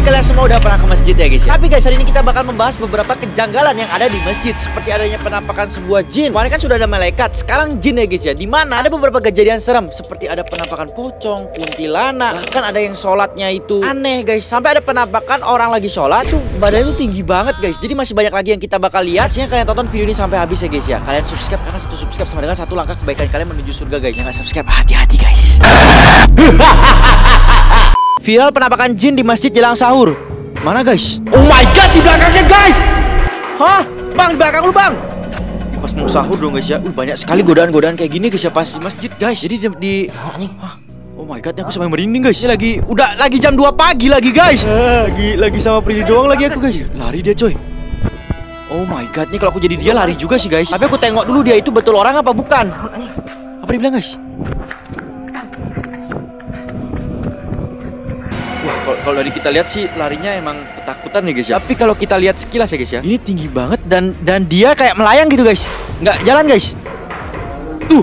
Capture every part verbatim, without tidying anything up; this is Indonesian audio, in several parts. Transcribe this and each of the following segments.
kalian semua udah pernah ke masjid ya guys ya. Tapi guys, hari ini kita bakal membahas beberapa kejanggalan yang ada di masjid, seperti adanya penampakan sebuah jin. Kemarin kan sudah ada malaikat, sekarang jin ya guys ya. Dimana ada beberapa kejadian serem, seperti ada penampakan pocong, kuntilanak, bahkan ada yang sholatnya itu aneh guys. Sampai ada penampakan orang lagi sholat tuh badannya tuh tinggi banget guys. Jadi masih banyak lagi yang kita bakal lihat. Sehingga kalian tonton video ini sampai habis ya guys ya. Kalian subscribe karena satu subscribe sama dengan satu langkah kebaikan kalian menuju surga guys. Yang nggak subscribe hati-hati guys. Viral penampakan jin di masjid jelang sahur. Mana guys? Oh my god, di belakangnya guys. Hah? Bang, di belakang lu bang. Pas mau sahur dong guys ya. Uh, banyak sekali godaan-godaan kayak gini guys ya pas di masjid guys. Jadi di, di... Hah? Oh my god, aku sampai merinding guys. Ini lagi udah lagi jam dua pagi lagi guys. Lagi lagi sama Prilly doang lagi aku guys. Lari dia coy. Oh my god, nih kalau aku jadi dia lari juga sih guys. Tapi aku tengok dulu dia itu betul orang apa bukan. Apa dia bilang guys? Kalau dari kita lihat sih larinya emang ketakutan nih guys ya. Tapi kalau kita lihat sekilas ya guys ya, ini tinggi banget dan dan dia kayak melayang gitu guys. Nggak jalan guys. Tuh.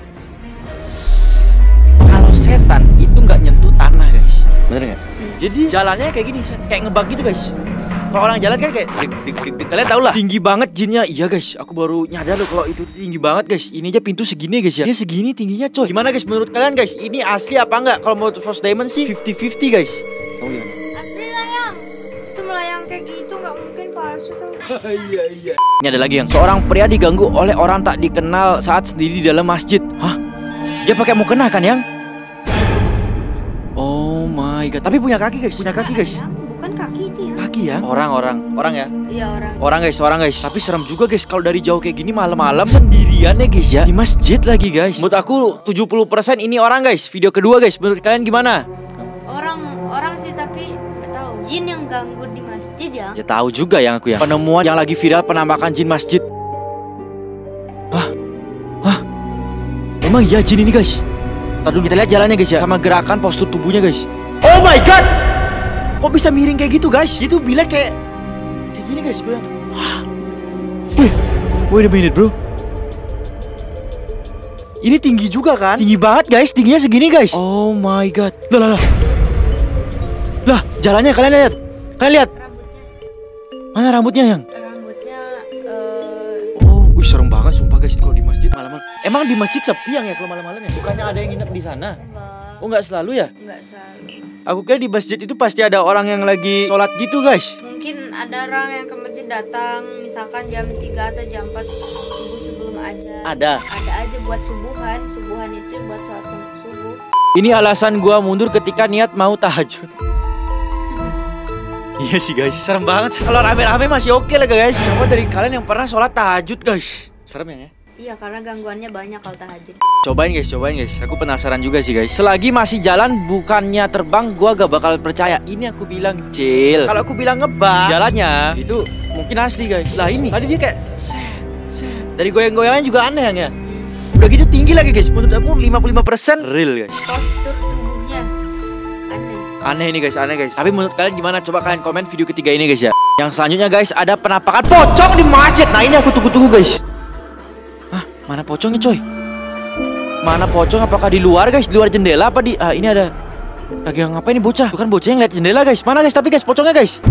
Kalau setan itu nggak nyentuh tanah guys. Bener nggak? Jadi jalannya kayak gini, kayak ngebug gitu guys. Kalau orang jalan kan kayak dik, dik, dik, dik. Kalian tau lah. Tinggi banget jinnya. Iya guys, aku baru nyadar loh kalau itu tinggi banget guys. Ini aja pintu segini guys ya. Dia segini tingginya coy. Gimana guys menurut kalian guys? Ini asli apa enggak? Kalau menurut First Diamond sih fifty fifty guys. Asli layang. Itu melayang kayak gitu nggak mungkin palsu tuh. Iya iya. Ini ada lagi yang seorang pria diganggu oleh orang tak dikenal saat sendiri di dalam masjid. Hah? Dia pakai mukena kan yang? Oh my god. Tapi punya kaki guys. Punya kaki guys. Bukan kaki itu ya. Kaki ya? Orang-orang. Orang ya? Iya orang. Orang guys, orang guys. Tapi serem juga guys kalau dari jauh kayak gini malam-malam sendirian ya guys ya. Di masjid lagi guys. Menurut aku tujuh puluh persen ini orang guys. Video kedua guys. Menurut kalian gimana? Orang sih tapi nggak tahu. Jin yang ganggu di masjid ya? Ya tahu juga yang aku ya. Penemuan yang lagi viral penampakan jin masjid. Hah? Hah? Emang iya jin ini guys? Tadi kita lihat jalannya guys ya, sama gerakan postur tubuhnya guys. Oh my god! Kok bisa miring kayak gitu guys? Itu bila kayak kayak gini guys, gue yang. Wih, wait a minute bro. Ini tinggi juga kan? Tinggi banget guys, tingginya segini guys. Oh my god. Lah lah lah. Lah, jalannya kalian lihat. Kalian lihat. Rambutnya. Mana rambutnya yang? Rambutnya uh... Oh, wih serem banget sumpah guys kalau di masjid malam-malam. Emang di masjid sepi yang ya kalau malam-malam ya? Bukannya ada yang nginep di sana? Enggak. Oh, enggak selalu ya? Enggak selalu. Aku kira di masjid itu pasti ada orang yang lagi sholat gitu guys. Mungkin ada orang yang ke masjid datang misalkan jam tiga atau jam empat subuh sebelum aja. Ada. Ada aja buat subuhan. Subuhan itu buat sholat subuh. Ini alasan gua mundur ketika niat mau tahajud. Iya sih guys, serem banget. Kalau rame-rame masih oke lah guys. Coba dari kalian yang pernah sholat tahajud guys. Serem ya? Iya karena gangguannya banyak kalau tahajud. Cobain guys, cobain guys. Aku penasaran juga sih guys. Selagi masih jalan bukannya terbang, gua gak bakal percaya. Ini aku bilang chill. Kalau aku bilang ngebang jalannya, itu mungkin asli guys. Lah ini, tadi dia kayak set, set. Dari goyang-goyangan juga aneh ya. Udah gitu tinggi lagi guys. Menurut aku lima puluh lima persen real guys. Postur tubuhnya aneh. Aneh ini guys, aneh guys. Tapi menurut kalian gimana? Coba kalian komen video ketiga ini guys ya. Yang selanjutnya guys, ada penampakan pocong di masjid. Nah ini aku tunggu-tunggu guys. Hah? Mana pocongnya coy? Mana pocong? Apakah di luar guys? Di luar jendela apa di... Ah ini ada. Lagi ngapain nih bocah? Bukan bocah yang lihat jendela guys. Mana guys? Tapi guys pocongnya guys.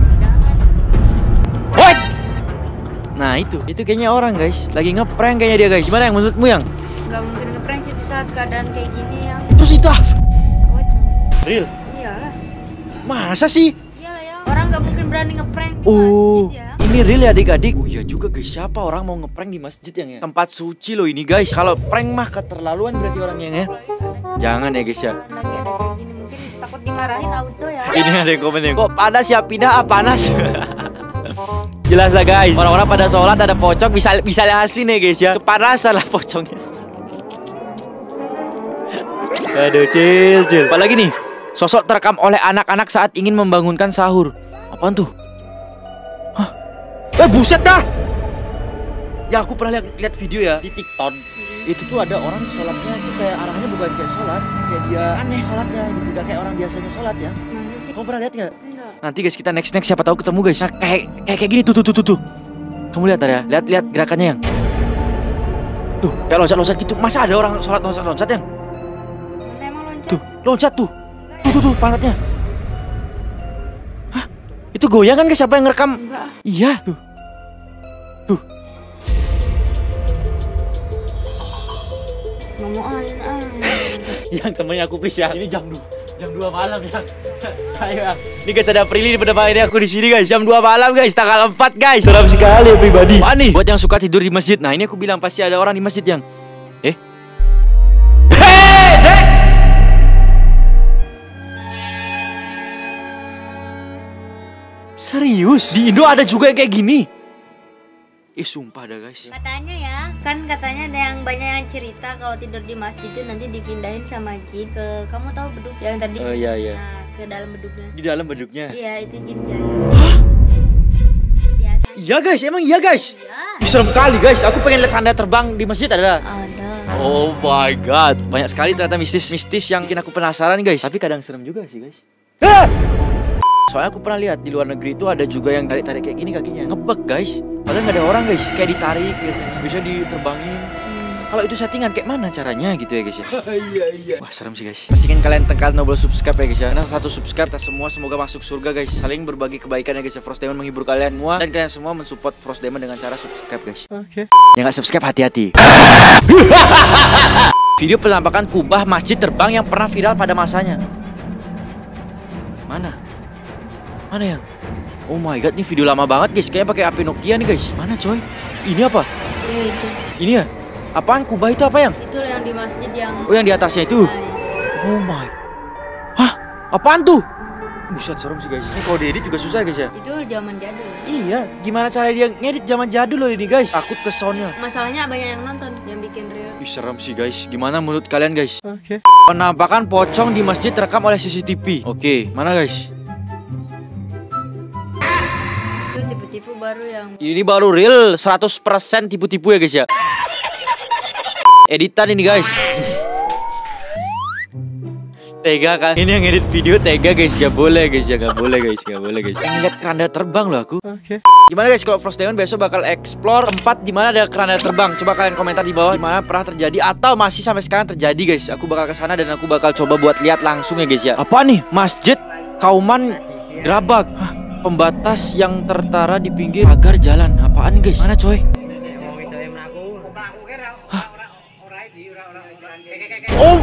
What? Nah itu, itu kayaknya orang guys. Lagi ngeprank kayaknya dia guys. Gimana yang menurutmu yang? Gak mungkin ngeprank sih di saat keadaan kayak gini yang. Terus itu apa? Pocong. Real? Iyalah. Masa sih? Iyalah ya. Orang gak mungkin berani ngeprank di Oh, masjid ya. ini real ya adik-adik. Oh iya juga guys, siapa orang mau ngeprank di masjid yang ya? Tempat suci loh ini guys. Kalau prank mah keterlaluan berarti orangnya ya. Jangan ya guys ya. Lagi ada kayak gini mungkin takut dimarahin auto ya. Ini ada yang komen yang, kok panas ya pindah ah panas. Jelas lah guys. Orang-orang pada sholat ada pocong, bisa bisa asli nih guys ya. Kepanasan lah pocongnya. Aduh cil cil. Apalagi nih? Sosok terekam oleh anak-anak saat ingin membangunkan sahur. Apaan tuh? Hah? Eh buset dah! Ya aku pernah lihat lihat video ya di TikTok. Itu tuh ada orang sholatnya itu kayak arahnya bukan kayak sholat, kayak dia aneh sholatnya gitu, gak kayak orang biasanya sholat ya. Mana sih? Kamu pernah lihat nggak? Enggak. Nanti guys kita next next siapa tahu ketemu guys. Nah, kayak kayak kayak gini tuh tuh tuh tuh tuh. Kamu lihat ya, lihat lihat gerakannya yang. Tuh kayak loncat loncat gitu. Masa ada orang sholat loncat loncat yang? Mana emang loncat? Tuh loncat tuh. Tuh tuh tuh pantatnya. Itu goyang kan guys? Siapa yang ngerekam? Enggak. Iya tuh. Tuh. Ngomong ah. Yang temennya aku please ya. Ini jam dua, jam dua malam ya. Ayo ya. Ini guys ada Prilly di depan ini aku di sini guys. Jam dua malam guys, tanggal empat guys. Seram sekali ya pribadi. Wah nih, buat yang suka tidur di masjid. Nah, ini aku bilang pasti ada orang di masjid yang eh. Hei, Dek. Serius? Di Indo ada juga yang kayak gini? Eh sumpah dah guys. Katanya ya, kan katanya ada yang banyak yang cerita kalau tidur di masjid itu nanti dipindahin sama jin ke, kamu tahu beduk yang tadi? Oh iya iya. Nah, ke dalam beduknya. Di dalam beduknya. Iya, itu jin jaya. Iya guys, emang iya guys. Iya. Ih, serem kali guys. Aku pengen lihat tanda terbang di masjid ada. Ada. Oh my god, banyak sekali ternyata mistis-mistis yang bikin aku penasaran guys. Tapi kadang serem juga sih guys. Soalnya aku pernah lihat di luar negeri itu ada juga yang tarik-tarik kayak gini kakinya. Ngebek guys. Padahal nggak ada orang guys. Kayak ditarik biasanya. Bisa diterbangin. Hmm. Kalau itu settingan kayak mana caranya gitu ya guys ya. Iya iya. Wah serem sih guys. Pastikan kalian tekan tombol subscribe ya guys ya. Karena satu subscribe kita semua semoga masuk surga guys. Saling berbagi kebaikan ya guys ya. Frost Demon menghibur kalian semua. Dan kalian semua mensupport Frost Demon dengan cara subscribe guys. Oke. Okay. Yang nggak subscribe hati-hati. Video penampakan kubah masjid terbang yang pernah viral pada masanya. Mana? Mana yang? Oh my god, ini video lama banget guys. Kayaknya pakai H P Nokia nih guys. Mana coy? Ini apa? Iya itu. Ini ya? Apaan kubah itu apa yang? Itu yang di masjid yang. Oh yang di atasnya itu? Nah, oh my. Hah? Apaan tuh? Buset serem sih guys. Ini kalau diedit juga susah guys ya? Itu zaman jadul. Iya. Gimana cara dia ngedit zaman jadul loh ini guys? Takut ke soundnya. Masalahnya banyak yang nonton yang bikin real. Ih serem sih guys. Gimana menurut kalian guys? Oke. Okay. Penampakan pocong di masjid terekam oleh C C T V. Oke. Okay. Mana guys? Tipu-tipu baru yang. Ini baru real seratus persen tipu-tipu ya guys ya. Editan ini guys. Tega kan? Ini yang edit video tega guys. Gak boleh guys ya. Gak boleh guys. Gak boleh guys. Yang lihat keranda terbang loh aku. Oke. Okay. Gimana guys kalau Frost Demon besok bakal explore tempat di mana ada keranda terbang. Coba kalian komentar di bawah dimana pernah terjadi atau masih sampai sekarang terjadi guys. Aku bakal kesana dan aku bakal coba buat lihat langsung ya guys ya. Apa nih? Masjid Kauman Gerabak. Hah? Pembatas yang tertara di pinggir pagar jalan. Apaan guys? Mana coy? Hah? Oh.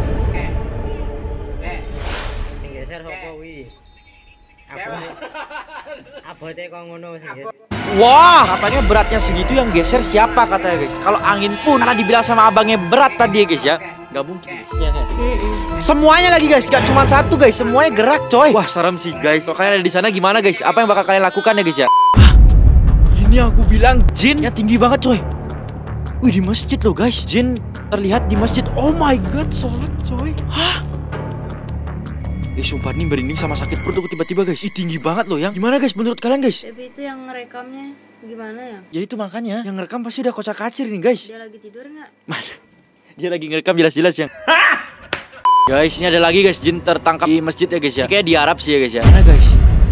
Wah, katanya beratnya segitu yang geser siapa katanya guys. Kalau angin pun karena dibilang sama abangnya berat tadi ya guys ya. Gak mungkin guys. Semuanya lagi guys, gak cuma satu guys, semuanya gerak coy. Wah serem sih guys. Kalau kalian ada di sana gimana guys? Apa yang bakal kalian lakukan ya guys ya? Hah? Ini aku bilang jin yang tinggi banget coy. Wih di masjid loh guys. Jin terlihat di masjid. Oh my god, sholat coy. Hah? Eh sumpah nih merinding sama sakit perut aku tiba-tiba guys. Ih tinggi banget loh yang. Gimana guys menurut kalian guys? Tapi itu yang ngerekamnya gimana ya? Ya itu makanya yang ngerekam pasti udah kocak-kacir nih guys. Dia lagi tidur nggak? Mana? Dia lagi ngerekam jelas-jelas yang. Guys ini ada lagi guys jin tertangkap di masjid ya guys ya. Kayak di Arab sih ya guys ya. Mana guys?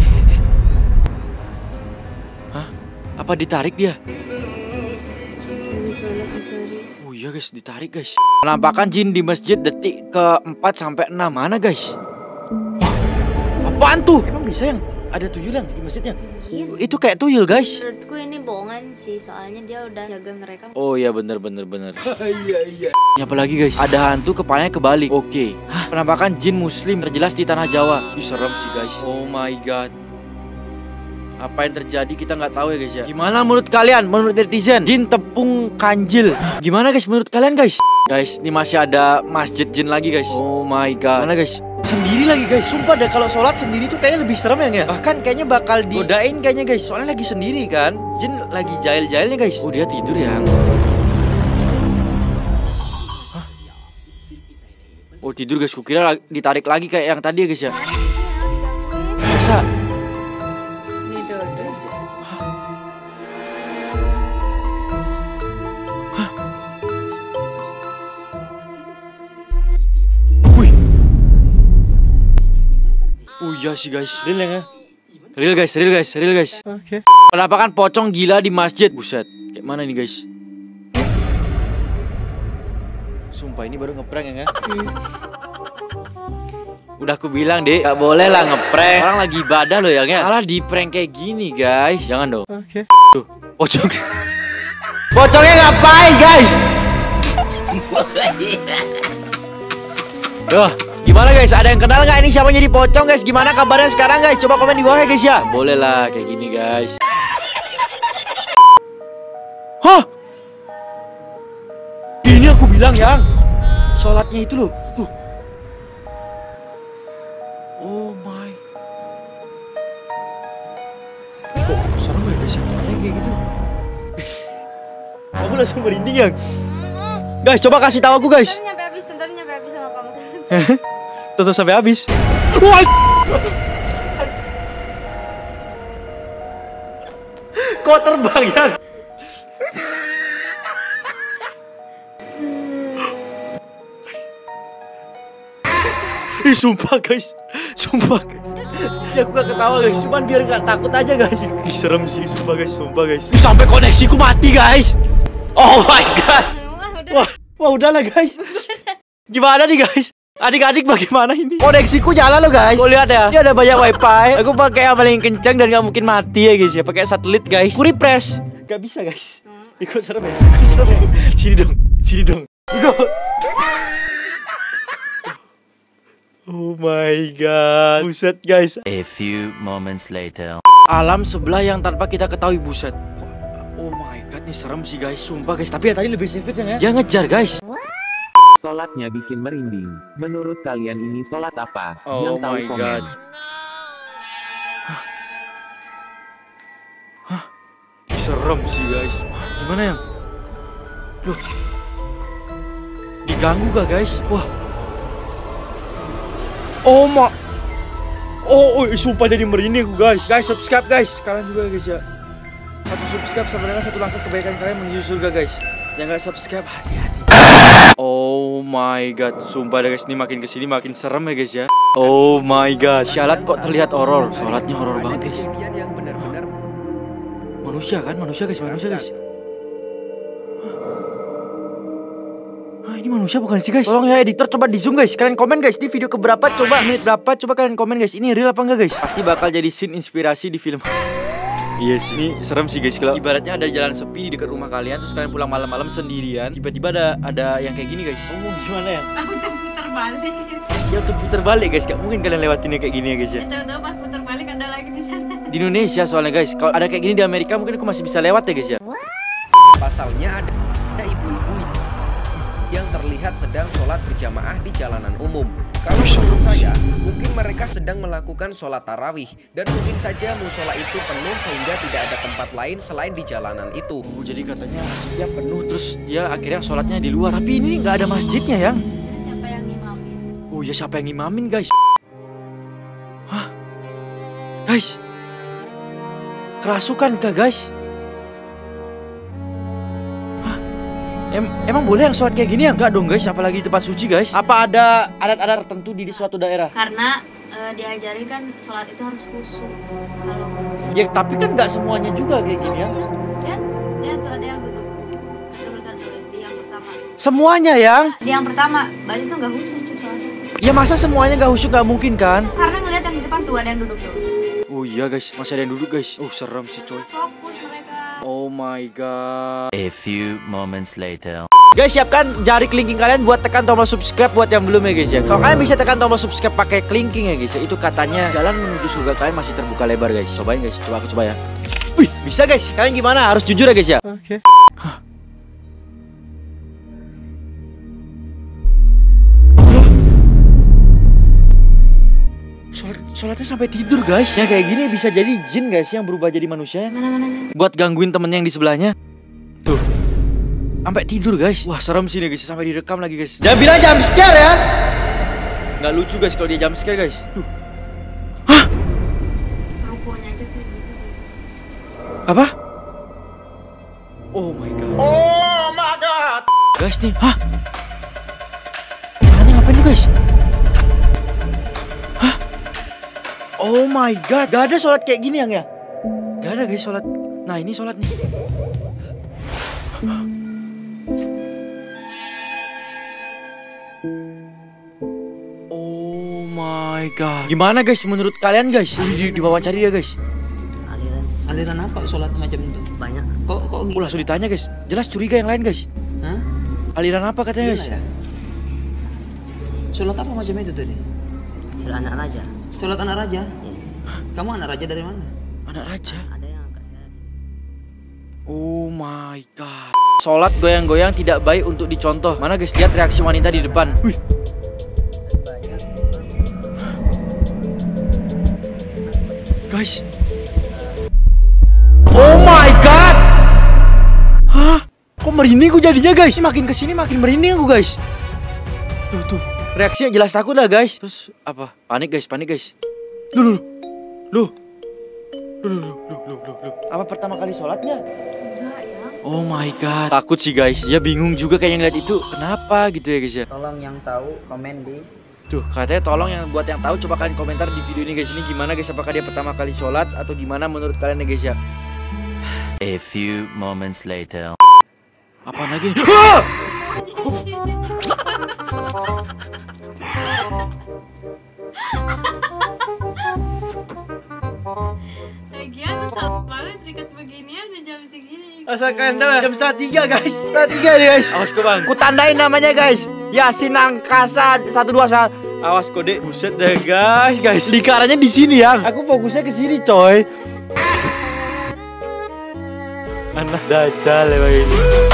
Hah? Apa ditarik dia? Oh iya guys ditarik guys. Penampakan jin di masjid detik keempat sampai enam. Mana guys? Wah, apaan tuh? Emang bisa yang ada tuyul yang di masjidnya? Iya. Itu kayak tuyul guys. Menurutku ini bohongan sih, soalnya dia udah jaga ngerekam. Oh iya bener bener bener. Iya iya. Ini apa lagi guys? Ada hantu kepalanya kebalik. Oke. Okay. Hah? Penampakan jin muslim terjelas di tanah Jawa. Ih serem sih guys. Oh my god. Apa yang terjadi kita nggak tahu ya guys ya. Gimana menurut kalian? Menurut netizen, jin tepung kanjil. Gimana guys menurut kalian guys? Guys, ini masih ada masjid jin lagi guys. Oh my god. Mana guys? Sendiri lagi guys. Sumpah deh kalau sholat sendiri tuh kayaknya lebih serem ya. Bahkan kayaknya bakal digodain kayaknya guys. Soalnya lagi sendiri kan. Jin lagi jahil-jahilnya guys. Oh dia tidur ya. Hah? Oh tidur guys. Kukira ditarik lagi kayak yang tadi ya guys ya. Masa? Oh iya sih guys, real ya? Real guys, real guys, real guys. Oke. Okay. Penampakan pocong gila di masjid. Buset, kayak mana nih guys? Sumpah ini baru ngeprank ya? Hmm. Udah aku bilang deh, gak boleh lah ngeprank. Orang lagi ibadah loh ya, malah di prank kayak gini guys. Jangan dong. Oke. Okay. Tuh, pocong. Pocongnya ngapain guys? Duh, gimana guys? Ada yang kenal nggak ini siapa jadi pocong guys? Gimana kabarnya sekarang guys? Coba komen di bawah ya guys ya. Boleh lah kayak gini guys. Hah? Ini aku bilang yang sholatnya itu loh. Tuh. Oh my. Kok serem ya guys? Ada yang kayak gitu. Aku langsung merinding ya. Guys, coba kasih tahu aku guys. Tentunya sampai habis, tentunya sampai habis sama kamu. Tonton sampai habis. Wah. Kok terbang ya? Ih, sumpah guys, sumpah guys. Ya aku gak ketawa guys, cuman biar gak takut aja guys. Ih, serem sih, sumpah guys, sumpah guys. Ih, sampai koneksiku mati guys. Oh my god. Wah, wah udahlah guys. Gimana nih guys? Adik-adik bagaimana ini? Koneksiku nyala loh guys. Kau lihat ya, ini ada banyak wifi. Aku pakai yang paling kencang dan gak mungkin mati ya guys ya. Pakai satelit guys. Ku refresh, gak bisa guys. Ikut serem ya, ikut serem ya. Sini dong, sini dong. Udah. Oh my god. Buset guys. A few moments later. Alam sebelah yang tanpa kita ketahui, buset. Oh my god, nih serem sih guys. Sumpah guys, tapi yang tadi lebih savage ya. Dia ngejar guys. Sholatnya bikin merinding. Menurut kalian ini sholat apa? Oh Yang tahu my komen. god. Hah? Hah? Serem sih guys. Hah, gimana ya? Loh. Diganggu gak guys? Wah. Oh ma. Oh, oh, sumpah jadi merinding aku guys. Guys, subscribe guys. Sekarang juga guys ya. Satu subscribe sama dengan satu langkah kebaikan kalian menuju surga guys. Yang gak subscribe hati-hati. Oh my god, sumpah deh guys, ini makin kesini makin serem ya guys ya. Oh my god, syalat kok terlihat horor. Sholatnya horor banget guys. Manusia kan, manusia guys, manusia guys. Ah, ini manusia bukan sih guys? Tolong ya editor, coba di zoom guys. Kalian komen guys, ini video keberapa? Coba menit berapa? Coba kalian komen guys, ini real apa enggak guys? Pasti bakal jadi scene inspirasi di film. Iya yes, ini serem sih guys. Kalau ibaratnya ada jalan sepi di dekat rumah kalian, terus kalian pulang malam-malam sendirian, tiba-tiba ada ada yang kayak gini guys. Oh gimana ya? Aku tuh putar balik. Pasti auto putar balik guys. Gak mungkin kalian lewatinnya kayak gini ya guys ya. Tahu-tahu pas putar balik ada lagi di sana. Di Indonesia soalnya guys. Kalau ada kayak gini di Amerika mungkin aku masih bisa lewat ya guys ya. Pasalnya ada ada ibu-ibu yang terlihat sedang sholat berjamaah di jalanan umum. Kalau menurut saya, mungkin mereka sedang melakukan sholat tarawih dan mungkin saja musola itu penuh sehingga tidak ada tempat lain selain di jalanan itu. Oh, jadi katanya masjidnya penuh terus dia akhirnya sholatnya di luar. Tapi ini nggak ada masjidnya yang. Siapa yang ngimamin? Oh ya siapa yang ngimamin guys? Hah? Guys, kerasukan kah guys? Em emang boleh yang sholat kayak gini ya? Enggak dong guys, apalagi di tempat suci guys. Apa ada adat-adat tertentu di suatu daerah? Karena uh, diajarin kan sholat itu harus khusyuk. Kalau Ya tapi kan nggak semuanya juga kayak gini ya. Lihat, lihat tuh ada yang duduk. Duduk di yang pertama. Semuanya yang? Di yang pertama, Bali tuh nggak khusyuk cuy sholatnya. Ya masa semuanya nggak khusyuk, nggak mungkin kan? Karena ngeliat yang di depan tuh ada yang duduk tuh. Oh iya guys, masih ada yang duduk guys. Oh serem sih coy. Fokus mereka. Oh my god. A few moments later. Guys, siapkan jari kelingking kalian buat tekan tombol subscribe buat yang belum ya guys ya. Kalau kalian bisa tekan tombol subscribe pakai kelingking ya guys ya, itu katanya jalan menuju surga kalian masih terbuka lebar guys. Cobain guys, coba aku coba ya. Wih, bisa guys. Kalian gimana? Harus jujur ya guys ya. Oke. Okay. Sholat, sholatnya sampai tidur guys. Yang kayak gini bisa jadi jin guys yang berubah jadi manusia. Mana-mana. Buat gangguin temennya yang di sebelahnya. Tuh. Sampai tidur guys. Wah serem sih nih guys. Sampai direkam lagi guys. Jangan bilang jump scare ya. Nggak lucu guys kalau dia jump scare guys. Tuh. Hah? Rukunya aja kayak gitu. Apa? Oh my god. Oh my god. Guys nih. Hah? Tangannya ngapain tuh guys? Hah? Oh my god. Gak ada sholat kayak gini yang ya? Gak ada guys sholat. Nah ini sholat nih. Oh my my god. Gimana guys menurut kalian guys? Di, di wawancara dia guys. Aliran. Aliran apa sholat macam itu? Banyak. Kok kok Oh, langsung ditanya guys. Jelas curiga yang lain guys. Hah? Aliran apa katanya guys? Ya? Sholat apa macam itu tadi? Sholat anak raja. Sholat anak raja? Iya. Kamu anak raja dari mana? Anak raja. Ada yang angkat saya. Oh my god. Sholat goyang-goyang tidak baik untuk dicontoh. Mana guys, lihat reaksi wanita di depan. Wih. Guys. Oh my god. Hah? Kok merinding gue jadinya guys? Makin kesini makin merinding aku guys. Tuh tuh. Reaksinya jelas takut lah guys. Terus apa? Panik guys, panik guys. Loh loh loh. Loh loh loh loh loh loh. Apa pertama kali sholatnya? Enggak ya. Oh my god. Takut sih guys. Ya bingung juga kayaknya ngeliat itu. Kenapa gitu ya guys ya? Tolong yang tahu komen di. Tuh katanya tolong yang buat yang tahu coba kalian komentar di video ini guys. Ini gimana guys? Apakah dia pertama kali sholat atau gimana menurut kalian ya guys ya? A few moments later. Apa lagi nih? Ah! Lagian kalau banget terikat beginian udah jam segini. Asalkan dah jam setengah tiga guys. Setengah tiga nih guys. Awas kok bang. Ku tandain namanya guys. Yasin Angkasa satu dua satu. Awas kode. Buset deh guys guys. Lingkarannya di sini yang. Aku fokusnya ke sini coy. Anak dajal ya ini.